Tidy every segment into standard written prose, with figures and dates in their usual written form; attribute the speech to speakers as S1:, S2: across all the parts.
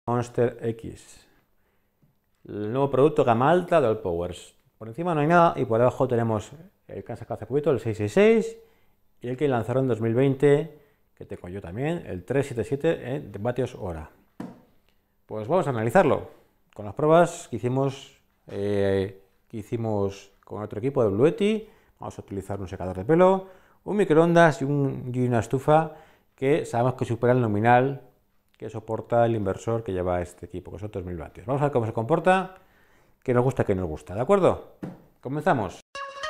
S1: Monster X. El nuevo producto gama alta de Allpowers. Por encima no hay nada y por debajo tenemos el que han sacado hace poquito, el 666, y el que lanzaron en 2020, que tengo yo también, el 377 de vatios hora. Pues vamos a analizarlo con las pruebas que hicimos con otro equipo de Bluetti. Vamos a utilizar un secador de pelo, un microondas y una estufa que sabemos que supera el nominal que soporta el inversor que lleva este equipo, que son 2000 vatios. Vamos a ver cómo se comporta, qué nos gusta, qué nos gusta, ¿de acuerdo? Comenzamos.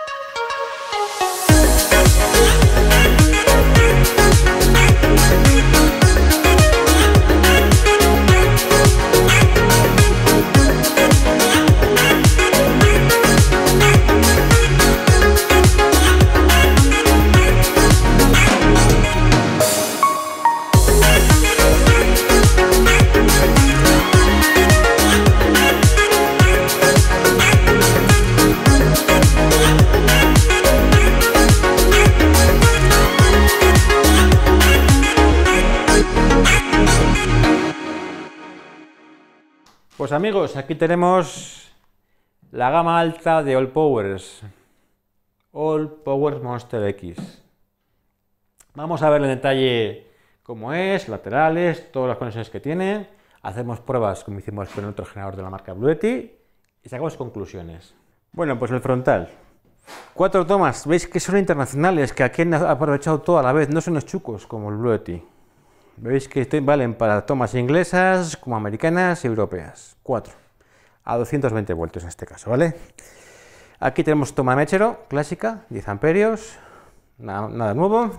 S1: Pues amigos, aquí tenemos la gama alta de Allpowers, Allpowers Monster X. Vamos a ver en detalle cómo es, laterales, todas las conexiones que tiene. Hacemos pruebas como hicimos con otro generador de la marca Bluetti y sacamos conclusiones. Bueno, pues el frontal. 4 tomas, veis que son internacionales, que aquí han aprovechado todo a la vez, no son los chucos como el Bluetti. Veis que valen para tomas inglesas, como americanas y europeas. 4. A 220 voltios en este caso, ¿vale? Aquí tenemos toma mechero, clásica, 10 amperios, nada nuevo.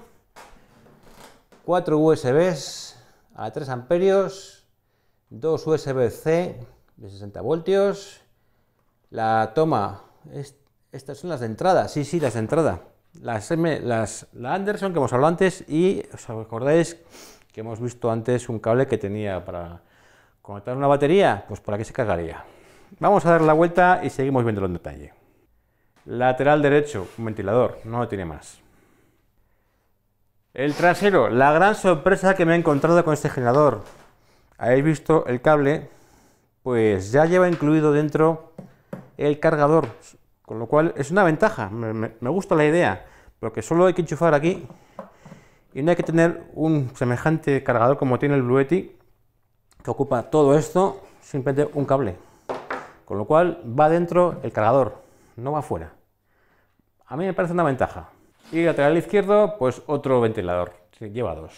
S1: 4 USBs a 3 amperios, 2 USB-C de 60 voltios. La toma, estas son las de entrada, sí, las de entrada. La Anderson que hemos hablado antes y, ¿os acordáis? Que hemos visto antes un cable que tenía para conectar una batería, pues por aquí se cargaría. Vamos a dar la vuelta y seguimos viéndolo en detalle. Lateral derecho, un ventilador, no tiene más. El trasero, la gran sorpresa que me he encontrado con este generador. Habéis visto el cable, pues ya lleva incluido dentro el cargador, con lo cual es una ventaja, me gusta la idea, porque solo hay que enchufar aquí. Y no hay que tener un semejante cargador como tiene el Bluetti, que ocupa todo esto, simplemente un cable. Con lo cual va dentro el cargador, no va fuera. A mí me parece una ventaja. Y lateral izquierdo, pues otro ventilador, lleva 2.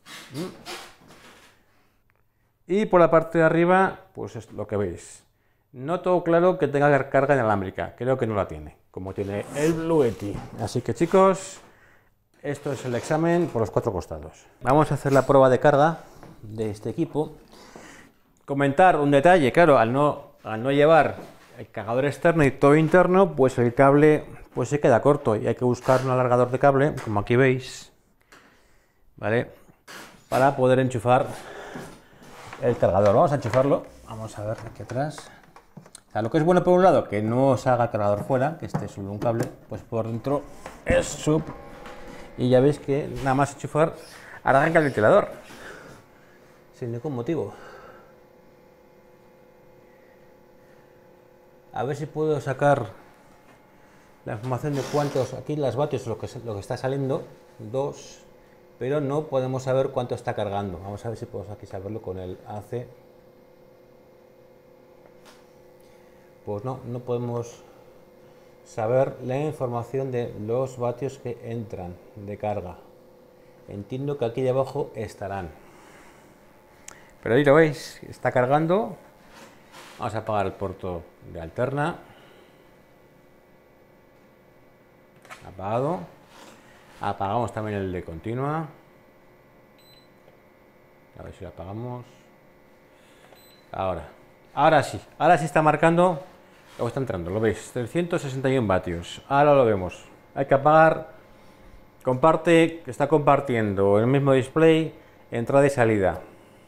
S1: Y por la parte de arriba, pues es lo que veis. No todo claro que tenga carga inalámbrica, creo que no la tiene, como tiene el Bluetti. Así que chicos, esto es el examen por los 4 costados. Vamos a hacer la prueba de carga de este equipo. Comentar un detalle, claro, al no llevar el cargador externo y todo interno, pues el cable pues se queda corto y hay que buscar un alargador de cable, como aquí veis, ¿vale? Para poder enchufar el cargador. Vamos a enchufarlo, vamos a ver aquí atrás. O sea, lo que es bueno por un lado, que no se haga cargador fuera, que esté solo un cable, pues por dentro es súper. Y ya veis que nada más enchufar arranca el ventilador sin ningún motivo. A ver si puedo sacar la información de cuántos, aquí las vatios, lo que está saliendo, 2, pero no podemos saber cuánto está cargando. Vamos a ver si podemos aquí saberlo con el AC. Pues no podemos saber la información de los vatios que entran de carga. Entiendo que aquí debajo estarán. Pero ahí lo veis, está cargando. Vamos a apagar el puerto de alterna. Apagado. Apagamos también el de continua. A ver si lo apagamos. Ahora sí está marcando. Luego está entrando, lo veis, 361 vatios. Ahora lo vemos. Hay que apagar. Comparte, que está compartiendo el mismo display, entrada y salida.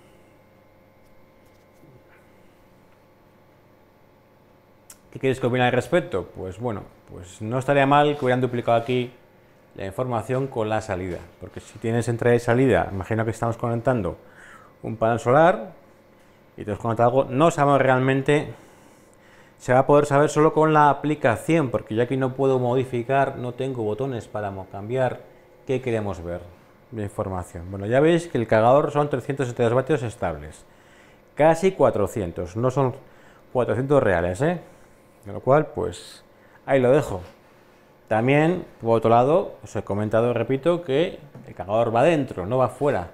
S1: ¿Qué queréis que opine al respecto? Pues bueno, pues no estaría mal que hubieran duplicado aquí la información con la salida, porque si tienes entrada y salida, imagino que estamos conectando un panel solar y te os comento algo, no sabemos realmente, se va a poder saber solo con la aplicación, porque yo aquí no puedo modificar, no tengo botones para cambiar qué queremos ver de información. Bueno, ya veis que el cargador son 372 vatios estables, casi 400, no son 400 reales, con lo cual, pues ahí lo dejo. También, por otro lado, os he comentado, repito, que el cargador va dentro, no va fuera.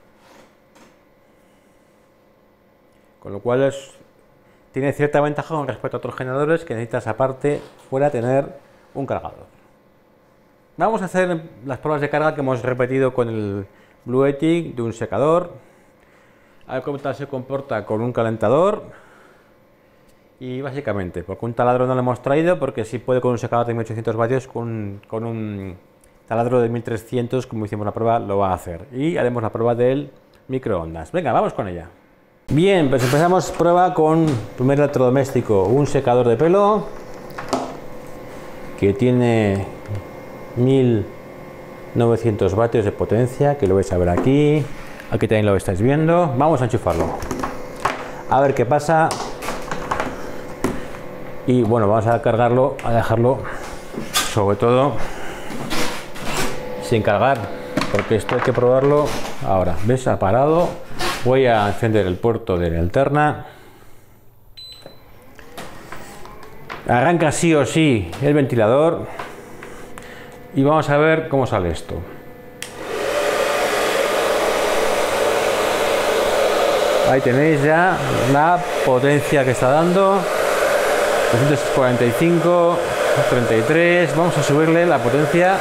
S1: Con lo cual tiene cierta ventaja con respecto a otros generadores que necesitas aparte fuera tener un cargador. Vamos a hacer las pruebas de carga que hemos repetido con el Bluetooth de un secador. A ver cómo tal se comporta con un calentador. Y básicamente, porque un taladro no lo hemos traído, porque sí puede con un secador de 1800 vatios, con un taladro de 1300, como hicimos la prueba, lo va a hacer. Y haremos la prueba del microondas. Venga, vamos con ella. Bien, pues empezamos prueba con primer electrodoméstico, un secador de pelo que tiene 1900 vatios de potencia, que lo vais a ver aquí. Aquí también lo estáis viendo. Vamos a enchufarlo. A ver qué pasa. Y bueno, vamos a cargarlo, a dejarlo sobre todo sin cargar, porque esto hay que probarlo ahora. ¿Ves? Ha parado. Voy a encender el puerto de la alterna. Arranca sí o sí el ventilador. Y vamos a ver cómo sale esto. Ahí tenéis ya la potencia que está dando. 245, 33, vamos a subirle la potencia,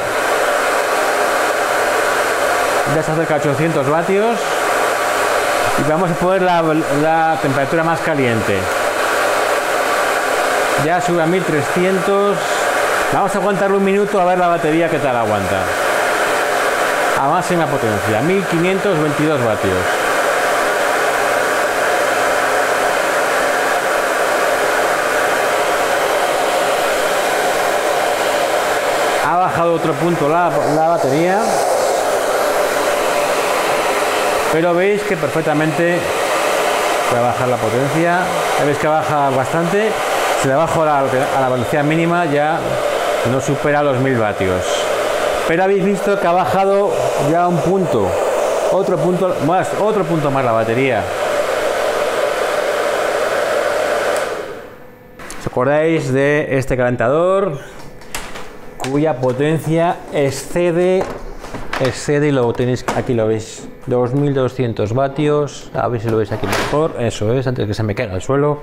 S1: ya se acerca a 800 vatios y vamos a poner la temperatura más caliente, ya sube a 1300, vamos a aguantarlo un minuto a ver la batería que tal aguanta, a máxima potencia, 1522 vatios. Ha bajado otro punto la batería, pero veis que perfectamente puede bajar la potencia. Veis que baja bastante. Si le bajo a la velocidad mínima ya no supera los 1000 vatios. Pero habéis visto que ha bajado ya un punto, otro punto más la batería. ¿Os acordáis de este calentador? Cuya potencia excede, y lo tenéis aquí, lo veis, 2200 vatios, a ver si lo veis aquí mejor, eso es, antes de que se me caiga al suelo.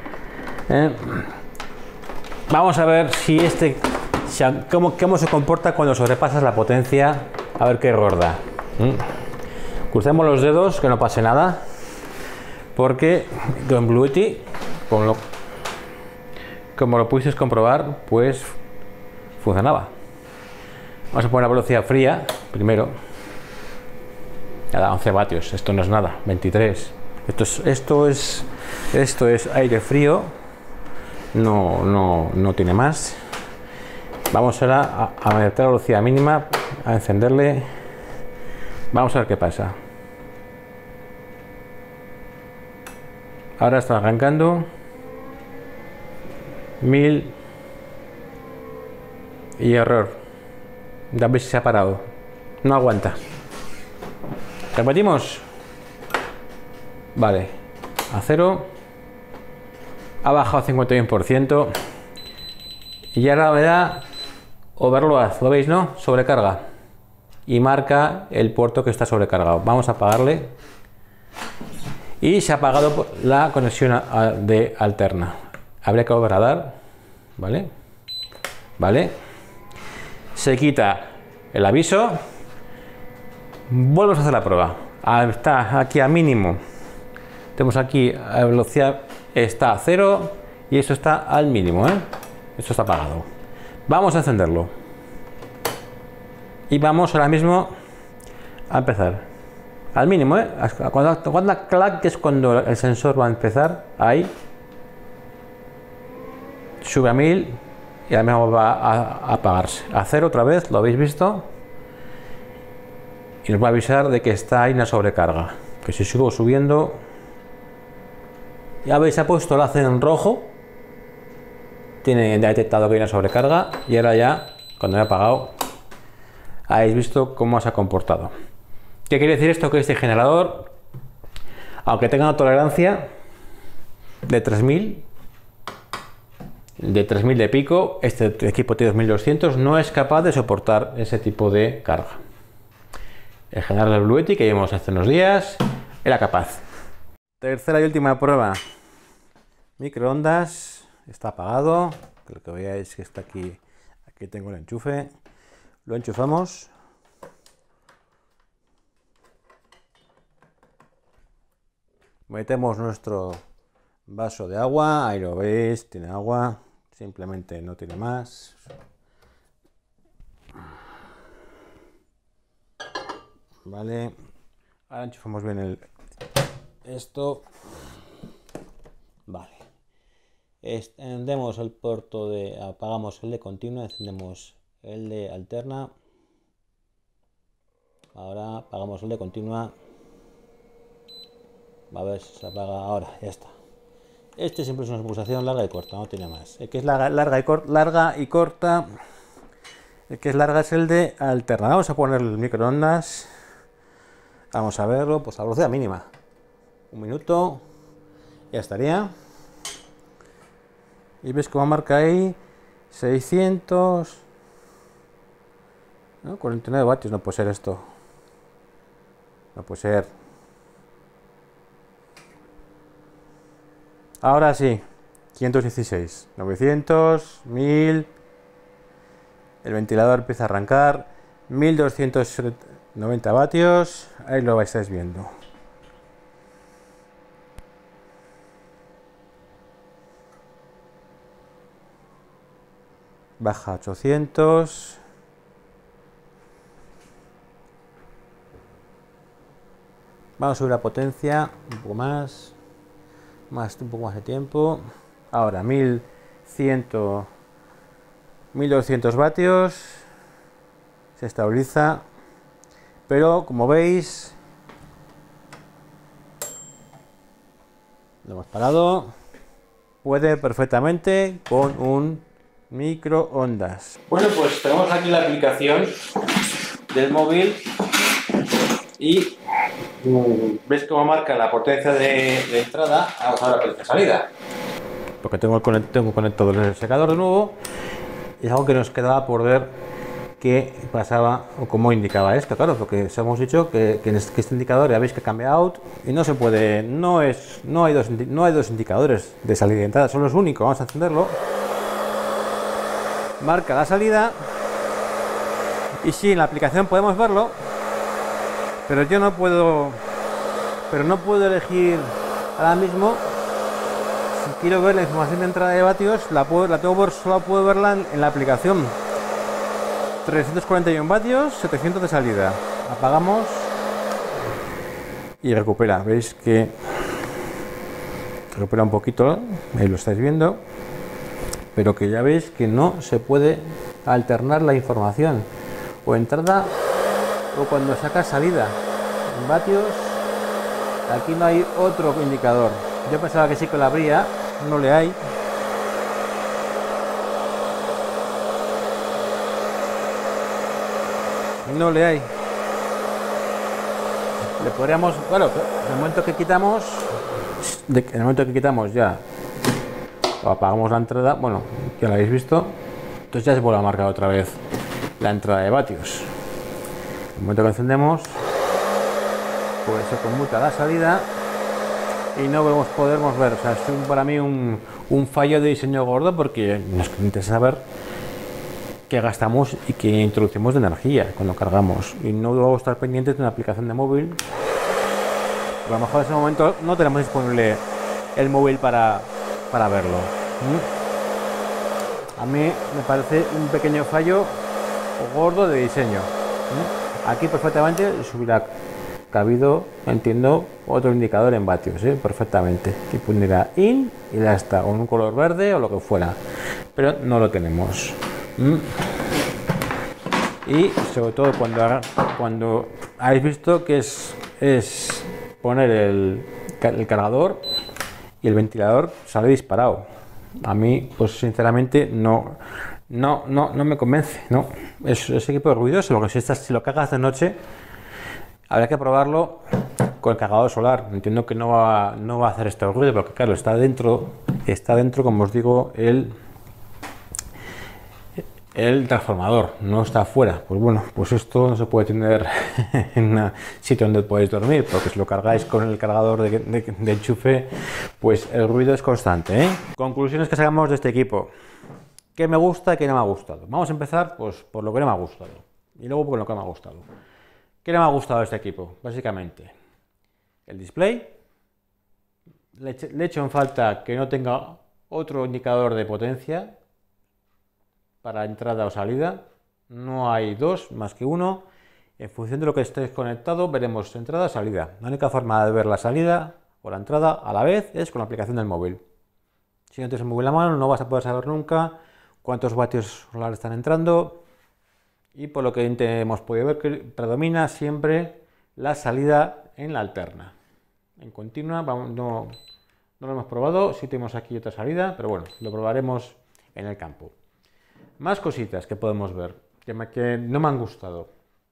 S1: Vamos a ver si cómo se comporta cuando sobrepasas la potencia, a ver qué error da. Crucemos los dedos, que no pase nada, porque con Bluetooth, como lo pudisteis comprobar, pues funcionaba. Vamos a poner la velocidad fría primero. Ya da 11 vatios, esto no es nada, 23. Esto es aire frío, no tiene más. Vamos ahora a meter la velocidad mínima, a encenderle. Vamos a ver qué pasa. Ahora está arrancando. 1000 y error. Ya veis si se ha parado. No aguanta. Repetimos. Vale. A 0. Ha bajado 51%. Y ahora me da overload. ¿Lo veis, no? Sobrecarga. Y marca el puerto que está sobrecargado. Vamos a apagarle. Y se ha apagado la conexión de alterna. Habría que volver a dar. ¿Vale? ¿Vale? Se quita el aviso, volvemos a hacer la prueba. Está aquí a mínimo, tenemos aquí a velocidad, está a 0 y esto está al mínimo, esto está apagado. Vamos a encenderlo y vamos ahora mismo a empezar al mínimo, cuando clac, que es cuando el sensor va a empezar, ahí sube a 1000 y ahora mismo va a apagarse. A 0 otra vez, lo habéis visto. Y nos va a avisar de que está ahí una sobrecarga. Que si sigo subiendo, Ya veis, se ha puesto el láser en rojo. Tiene detectado que hay una sobrecarga y ahora ya, cuando he apagado, habéis visto cómo se ha comportado. ¿Qué quiere decir esto? Que este generador, aunque tenga una tolerancia de 3000 de pico, este equipo tiene 2200, no es capaz de soportar ese tipo de carga. El generador de Bluetti que vimos hace unos días era capaz. Tercera y última prueba. Microondas, está apagado. Lo que veáis que está aquí. Aquí tengo el enchufe. Lo enchufamos. Metemos nuestro vaso de agua. Ahí lo veis, tiene agua. Simplemente no tiene más. Vale. Ahora enchufamos bien esto. Vale. Encendemos el puerto de... Apagamos el de continua, encendemos el de alterna. Ahora apagamos el de continua. A ver si se apaga ahora, ya está. Este siempre es una pulsación larga y corta, no tiene más. El que es larga y corta, el que es larga es el de alterna. Vamos a poner el microondas. Vamos a verlo, pues a velocidad mínima. 1 minuto, ya estaría. Y ves cómo marca ahí 600, ¿no? 49 vatios, no puede ser esto. No puede ser. Ahora sí, 516, 900, 1000. El ventilador empieza a arrancar. 1290 vatios. Ahí lo estáis viendo. Baja a 800. Vamos a subir la potencia un poco más. Un poco más de tiempo. Ahora 1200 vatios. Se estabiliza. Pero como veis, lo hemos parado. Puede perfectamente con un microondas. Bueno, pues tenemos aquí la aplicación del móvil y ves cómo marca la potencia de entrada. Vamos a ver la potencia de salida, porque tengo conectado el secador de nuevo. Y es algo que nos quedaba por ver qué pasaba o cómo indicaba esto, claro, porque os hemos dicho que este indicador ya veis que cambia out y no se puede, no hay dos indicadores de salida y entrada, solo es único. Vamos a encenderlo. Marca la salida y sí, en la aplicación podemos verlo, pero yo no puedo elegir ahora mismo. Si quiero ver la información de entrada de vatios, solo puedo verla en la aplicación. 341 vatios, 700 de salida. Apagamos y recupera. Veis que recupera un poquito, ahí lo estáis viendo, pero que ya veis que no se puede alternar la información o entrada o cuando sacas salida. En vatios aquí no hay otro indicador. Yo pensaba que sí que lo habría, no le hay. No le hay. Le podríamos, claro, en el momento que quitamos, ya o apagamos la entrada, bueno, ya lo habéis visto, entonces ya se vuelve a marcar otra vez la entrada de vatios. En el momento que encendemos, pues se conmuta la salida y no podemos ver. O sea, es para mí un fallo de diseño gordo, porque nos interesa saber qué gastamos y qué introducimos de energía cuando cargamos, y no debo estar pendientes de una aplicación de móvil. A lo mejor en ese momento no tenemos disponible el móvil para verlo. A mí me parece un pequeño fallo gordo de diseño. Aquí perfectamente se hubiera cabido, entiendo, otro indicador en vatios, perfectamente, que pondría in y ya está, con un color verde o lo que fuera, pero no lo tenemos. Y sobre todo cuando habéis visto que es poner el cargador y el ventilador sale disparado. A mí, pues sinceramente, no me convence, ¿no? Es equipo ruidoso, lo que si lo cargas de noche, habría que probarlo con el cargador solar. Entiendo que no va a hacer este ruido, porque claro, está dentro, como os digo, el transformador, no está afuera. Pues bueno, pues esto no se puede tener en un sitio donde podéis dormir, porque si lo cargáis con el cargador de enchufe, pues el ruido es constante, ¿eh? Conclusiones que sacamos de este equipo. ¿Qué me gusta y qué no me ha gustado? Vamos a empezar pues, por lo que no me ha gustado y luego por lo que me ha gustado. ¿Qué no me ha gustado de este equipo? Básicamente, el display. Le echo en falta que no tenga otro indicador de potencia para entrada o salida. No hay dos, más que uno. En función de lo que estéis conectado, veremos entrada o salida. La única forma de ver la salida o la entrada a la vez es con la aplicación del móvil. Si no tienes el móvil a mano, no vas a poder saber nunca cuántos vatios solares están entrando. Y por lo que hemos podido ver, que predomina siempre la salida en la alterna. En continua, no lo hemos probado. Sí tenemos aquí otra salida, pero bueno, lo probaremos en el campo. Más cositas que podemos ver, que no me han gustado.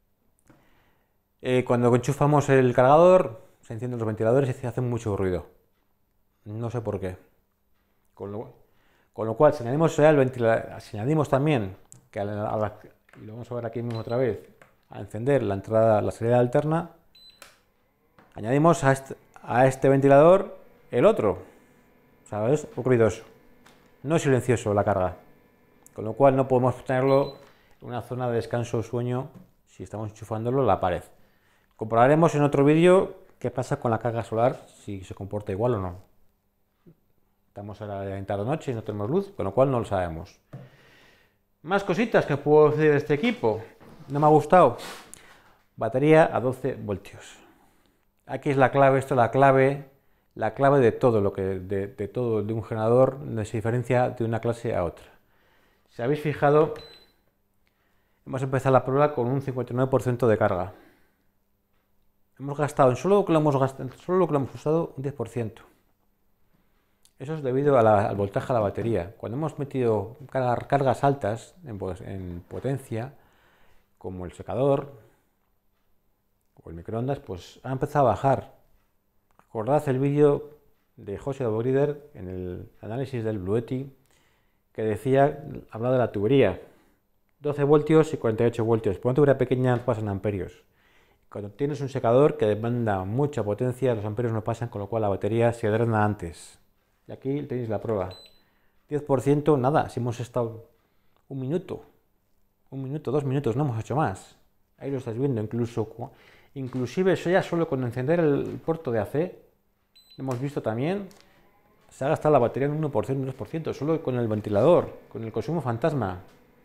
S1: Cuando enchufamos el cargador, se encienden los ventiladores y se hace mucho ruido. No sé por qué. Con lo cual, si añadimos el ventilador, si añadimos también, que y lo vamos a ver aquí mismo otra vez, a encender la salida alterna, añadimos a este ventilador el otro. ¿Sabes? Ruidoso. No es silencioso la carga. Con lo cual no podemos tenerlo en una zona de descanso o sueño si estamos enchufándolo en la pared. Comprobaremos en otro vídeo qué pasa con la carga solar, si se comporta igual o no. Estamos a la tarde noche y no tenemos luz, con lo cual no lo sabemos. Más cositas que puedo decir de este equipo. No me ha gustado. Batería a 12 voltios. Aquí es la clave, esto es la clave de todo lo que de todo de un generador, se diferencia de una clase a otra. Si habéis fijado, hemos empezado la prueba con un 59% de carga. Hemos gastado, en solo lo que lo hemos usado, un 10%. Eso es debido al voltaje de la batería. Cuando hemos metido cargas altas en potencia, como el secador o el microondas, pues ha empezado a bajar. Recordad el vídeo de José Borider en el análisis del Bluetti, que hablaba de la tubería. 12 voltios y 48 voltios. Por una tubería pequeña pasan amperios. Cuando tienes un secador que demanda mucha potencia, los amperios no pasan, con lo cual la batería se drena antes. Y aquí tenéis la prueba. 10%, nada, si hemos estado un minuto, 2 minutos, no hemos hecho más. Ahí lo estáis viendo, inclusive eso ya solo con encender el puerto de AC, hemos visto también, se ha gastado la batería en un 1%, un 2%, solo con el ventilador, con el consumo fantasma.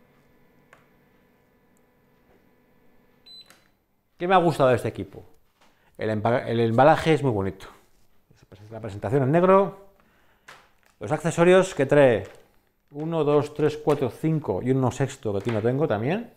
S1: ¿Qué me ha gustado de este equipo? El embalaje es muy bonito. La presentación en negro. Los accesorios que trae 1, 2, 3, 4, 5 y uno sexto que aquí no tengo también.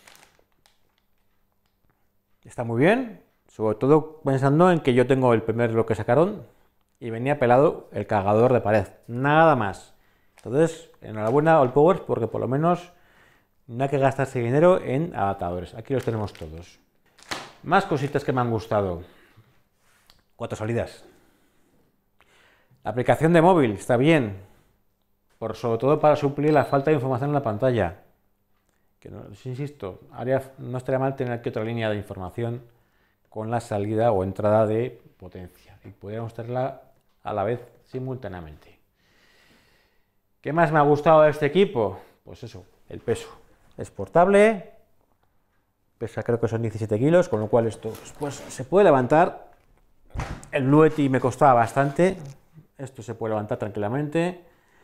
S1: Está muy bien, sobre todo pensando en que yo tengo el primer lo que sacaron y venía pelado el cargador de pared, nada más. Entonces, enhorabuena All Powers, porque por lo menos no hay que gastarse dinero en adaptadores. Aquí los tenemos todos. Más cositas que me han gustado. 4 salidas. La aplicación de móvil está bien, sobre todo para suplir la falta de información en la pantalla. Que no, insisto, no estaría mal tener aquí otra línea de información con la salida o entrada de potencia y podríamos tenerla a la vez simultáneamente. ¿Qué más me ha gustado de este equipo? Pues eso, el peso. Es portable, pesa creo que son 17 kilos, con lo cual esto pues, se puede levantar. El Bluetti me costaba bastante, esto se puede levantar tranquilamente,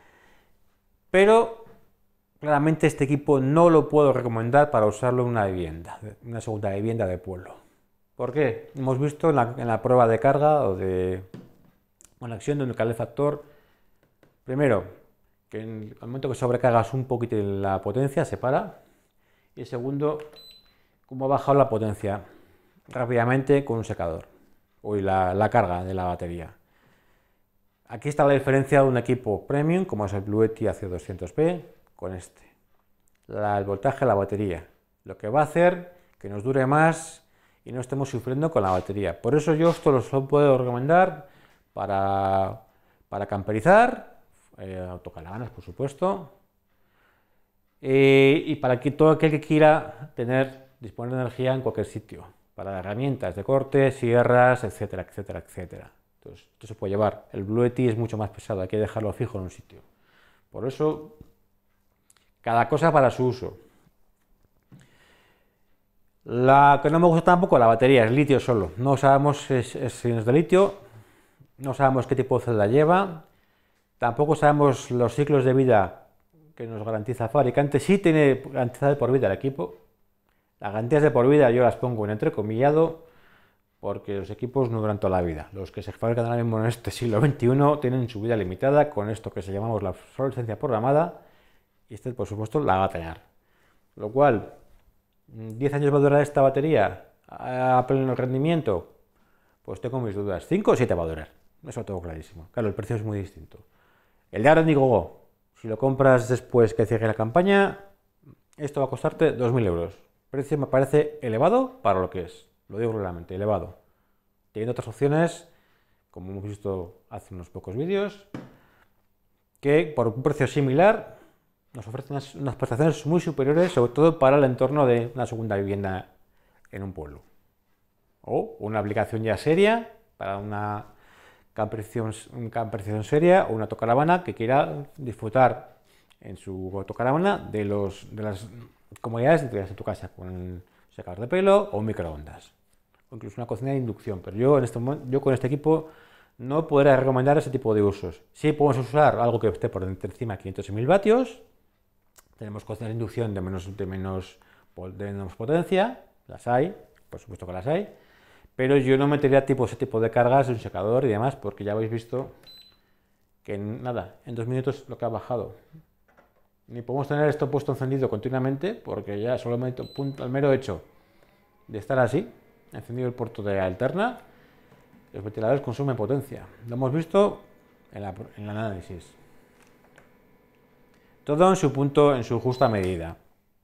S1: pero claramente este equipo no lo puedo recomendar para usarlo en una vivienda, una segunda vivienda de pueblo. ¿Por qué? Hemos visto en la prueba de carga o de conexión de un calefactor, primero, que al momento que sobrecargas un poquito la potencia se para, y segundo, cómo ha bajado la potencia rápidamente con un secador, o la carga de la batería. Aquí está la diferencia de un equipo premium, como es el Bluetti AC200P, con este. El voltaje de la batería. Lo que va a hacer que nos dure más y no estemos sufriendo con la batería. Por eso yo esto lo puedo recomendar para camperizar, autocaravanas por supuesto, y para que todo aquel que quiera disponer de energía en cualquier sitio, para herramientas de corte, sierras, etcétera, etcétera, etcétera. Entonces, esto se puede llevar. El Bluetti es mucho más pesado, hay que dejarlo fijo en un sitio. Por eso, cada cosa para su uso. La que no me gusta tampoco, la batería, es litio solo. No sabemos si es de litio, no sabemos qué tipo de celda lleva, tampoco sabemos los ciclos de vida que nos garantiza el fabricante. Sí tiene garantía de por vida el equipo. Las garantías de por vida yo las pongo en entrecomillado porque los equipos no duran toda la vida. Los que se fabrican ahora mismo en este siglo XXI tienen su vida limitada con esto que se llamamos la obsolescencia programada y este por supuesto la va a tener. Lo cual, 10 años va a durar esta batería a pleno rendimiento, pues tengo mis dudas. 5 o 7 va a durar, eso lo tengo clarísimo. Claro, el precio es muy distinto. El de ahora en Indiegogo, si lo compras después que cierre la campaña, esto va a costarte 2.000 euros. El precio me parece elevado para lo que es, lo digo claramente, elevado. Teniendo otras opciones, como hemos visto hace unos pocos vídeos, que por un precio similar nos ofrecen unas prestaciones muy superiores, sobre todo para el entorno de una segunda vivienda en un pueblo. O una aplicación ya seria para una camperización seria o una autocaravana que quiera disfrutar en su autocaravana de las comodidades que tienes en tu casa, con un secador de pelo o un microondas, o incluso una cocina de inducción. Pero yo con este equipo no podré recomendar ese tipo de usos. Sí podemos usar algo que esté por encima de 500 y 1000 vatios. Tenemos cocinas de inducción de menos potencia, las hay, por supuesto que las hay, pero yo no metería ese tipo de cargas de un secador y demás, porque ya habéis visto que en 2 minutos lo que ha bajado. Ni podemos tener esto puesto encendido continuamente, porque ya solamente el mero hecho de estar así, encendido el puerto de alterna, los ventiladores consumen potencia. Lo hemos visto en el análisis. Todo en su punto, en su justa medida.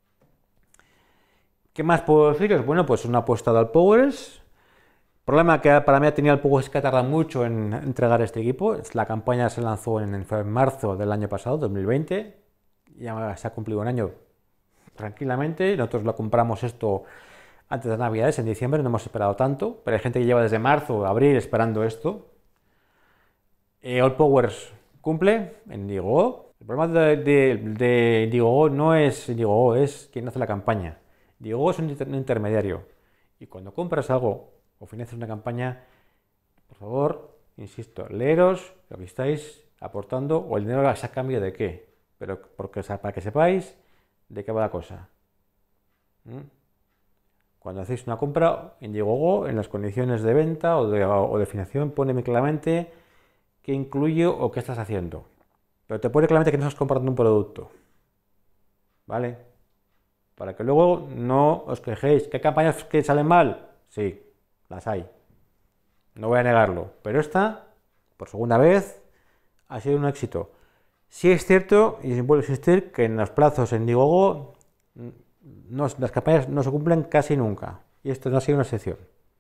S1: ¿Qué más puedo deciros? Bueno, pues una apuesta de Allpowers. El problema que para mí ha tenido Allpowers es que tarda mucho en entregar este equipo. La campaña se lanzó en marzo del año pasado, 2020. Ya se ha cumplido un año tranquilamente. Nosotros lo compramos esto antes de Navidades, en diciembre, no hemos esperado tanto, pero hay gente que lleva desde marzo, abril esperando esto. Allpowers cumple en Indiegogo. El problema de Indiegogo no es Indiegogo, es quien hace la campaña. Indiegogo es un intermediario. Y cuando compras algo o financias una campaña, por favor, insisto, leeros lo que estáis aportando o el dinero a cambio de qué. Pero para que sepáis de qué va la cosa. Cuando hacéis una compra en Indiegogo, en las condiciones de venta o de financiación, pone muy claramente qué incluye o qué estás haciendo. Pero te pone claramente que no estás comprando un producto. ¿Vale? Para que luego no os quejéis. ¿Qué campañas que salen mal? Sí, las hay. No voy a negarlo. Pero esta, por segunda vez, ha sido un éxito. Sí es cierto, y vuelvo a insistir, que en los plazos en Indiegogo las campañas no se cumplen casi nunca. Y esto no ha sido una excepción.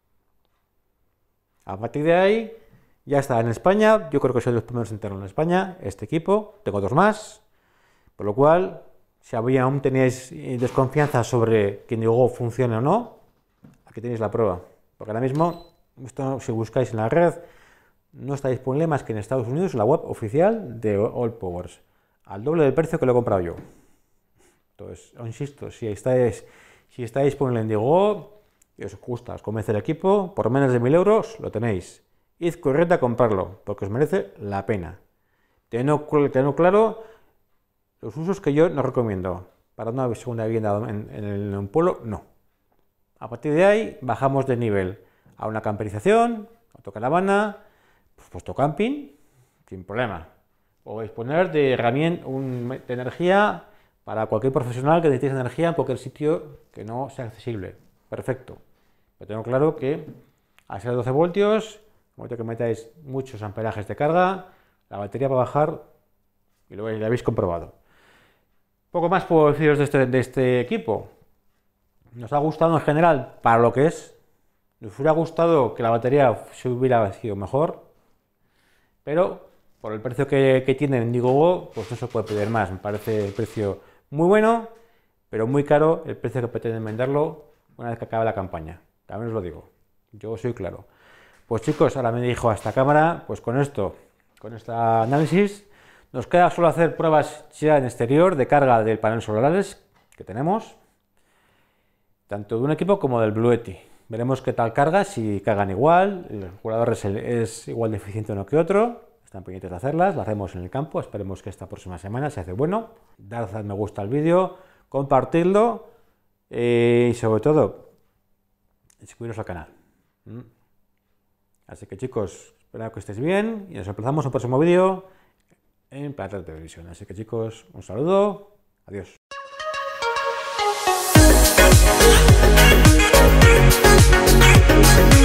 S1: A partir de ahí, ya está en España. Yo creo que soy de los primeros en tenerlo en España, este equipo. Tengo 2 más. Por lo cual, si aún teníais desconfianza sobre que Indiegogo funcione o no, aquí tenéis la prueba. Porque ahora mismo, esto si buscáis en la red, no está disponible más que en Estados Unidos, en la web oficial de Allpowers, al doble del precio que lo he comprado yo. Entonces, os insisto, si está disponible en Indiegogo y os gusta, os convence el equipo, por menos de 1000 euros lo tenéis. Id corriendo a comprarlo, porque os merece la pena. Tened claro los usos que yo no recomiendo. Para una segunda vivienda en un pueblo, no. A partir de ahí, bajamos de nivel a una camperización, autocaravana, puesto camping, sin problema. O disponer de herramientas, de energía para cualquier profesional que necesite energía en cualquier sitio que no sea accesible. Perfecto. Pero tengo claro que al ser 12 voltios, como que metáis muchos amperajes de carga, La batería va a bajar y lo habéis comprobado. Poco más puedo deciros de este equipo. Nos ha gustado en general para lo que es. Nos hubiera gustado que la batería se hubiera sido mejor, pero por el precio que tiene en Indiegogo, pues no se puede pedir más. Me parece el precio muy bueno, pero muy caro el precio que pretenden venderlo una vez que acabe la campaña. También os lo digo, yo soy claro. Pues chicos, ahora me dirijo a esta cámara, pues con esto, con este análisis, nos queda solo hacer pruebas ya en exterior de carga del panel solares que tenemos, tanto de un equipo como del Blue Yeti. Veremos qué tal carga, si cargan igual, el regulador es igual de eficiente uno que otro. Están pendientes de hacerlas, las hacemos en el campo, esperemos que esta próxima semana se hace bueno. Dad me gusta al vídeo, compartirlo y sobre todo, suscribiros al canal. Así que chicos, espero que estéis bien y nos emplazamos en el próximo vídeo en Planeta Televisión. Así que chicos, un saludo, adiós.
S2: We'll be right back.